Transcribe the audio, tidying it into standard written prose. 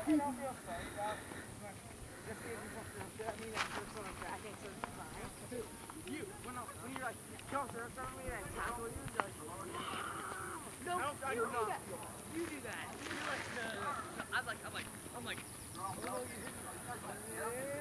don't feel sorry about it. Just give me something to I mean, that's just what I'm cracking, so it's fine. You, when you're like, come through me and I tackle you, you're like, no, you do that. You do that. You're like, no. I'm like,